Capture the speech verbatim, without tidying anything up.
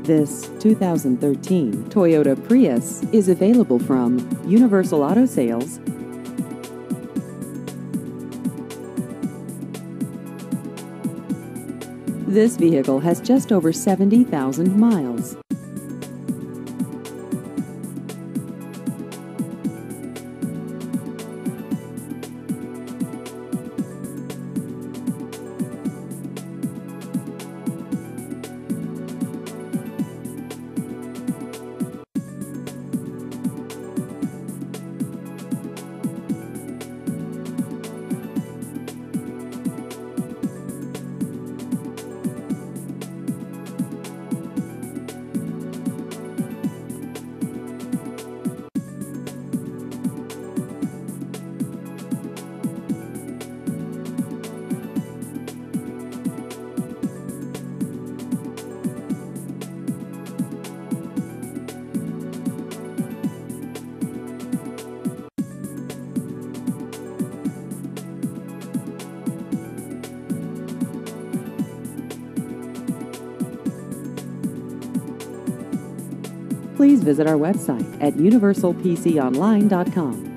This two thousand thirteen Toyota Prius is available from Universal Auto Sales. This vehicle has just over seventy thousand miles. Please visit our website at universal p c online dot com.